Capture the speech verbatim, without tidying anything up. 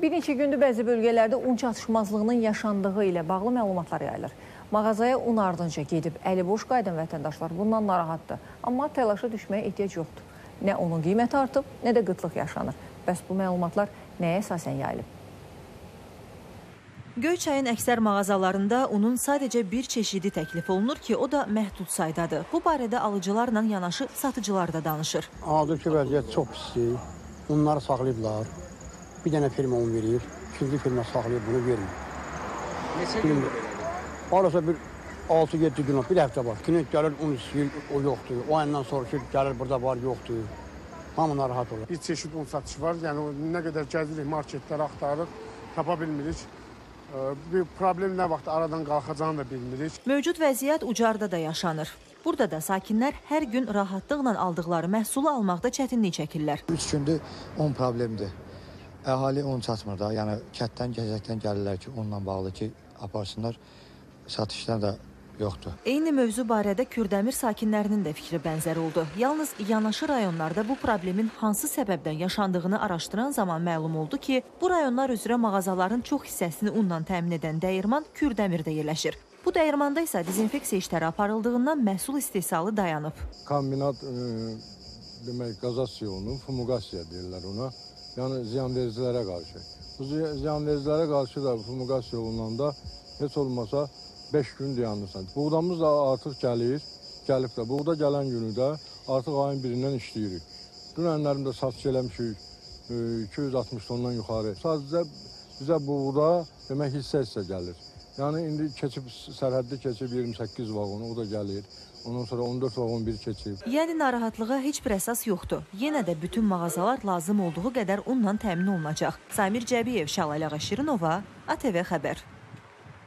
Bir neçə gündür bəzi bölgələrdə un çatışmazlığının yaşandığı ilə bağlı məlumatlar yayılır. Mağazaya un ardınca gedib əliboş qayıdan vətəndaşlar bundan narahatdır. Amma təlaşa düşməyə ehtiyac yoxdur. Nə onun qiyməti artıb, nə də qıtlıq yaşanır. Bəs bu məlumatlar nəyə əsasən yayılıb? Göyçayın əksər mağazalarında unun sadəcə bir çeşidi təklif olunur ki, o da məhdud saydadır. Bu barədə alıcılarla yanaşı satıcılar da danışır. Hazırki vəziyyət çox pisdir. Unları saxlayıblar. Bir dənə firma un verir, ikinci firma saxlayıb bunu vermir. Neçə gündür belədir? Arasa bir altı yeddi gün, bir həftə var. Günün gəlir un istəyir, o yoxdur. O ayından soruşur, gəlir burada var, yoxdur. Hamı narahat olur. Bir çeşit un satışı var. Yəni nə qədər gəzirik, marketləri axtarırıq, tapa bilmirik. Bir problem nə vaxt aradan qalxacağını da bilmirik. Mövcud vəziyyət Ucarda da yaşanır. Burada da sakinlər hər gün rahatlıqla aldıqları məhsulu almaqda çətinlik çəkirlər. Üç gündür un problemdir. Əhali un çatmır da, yəni kətdən, gəzəkdən gəlirlər ki, onunla bağlı ki, aparsınlar, satışlar da yoxdur. Eyni mövzu barədə Kürdəmir sakinlərinin də fikri bənzər oldu. Yalnız yanaşı rayonlarda bu problemin hansı səbəbdən yaşandığını araşdıran zaman məlum oldu ki, bu rayonlar üzrə mağazaların çox hissəsini unla təmin edən dəyirman Kürdəmirdə yerləşir. Bu dəyirmanda isə dezinfeksiya işləri aparıldığından məhsul istehsalı dayanıb. Kombinat, e, demək, qazasiyonu, fumigasiya deyirlər ona. Yəni ziyanvericilərə qarşı. Bu ziyanvericilərə qarşı da fumigasiya olunanda heç olmasa beş gün dayanırsan. Buğdamız da artıq gəlir, gəlib də. Buğda gələn günü də artıq ayın birindən işləyirik. Dünənlərində satış eləmişik iki yüz altmış tondan yuxarı. Sadəcə bizə buğda demək hissə-hissə gəlir. Yəni indi keçib sərhəddə keçib iyirmi səkkiz vaqonu, o da gəlir. Ondan sonra on dörd vaqon bir keçib. Yəni narahatlığa heç bir əsas yoxdur. Yenə də bütün mağazalar lazım olduğu qədər unla təmin olunacaq. Samir Cəbiyev, Şəlalə Şirinova, A T V Xəbər.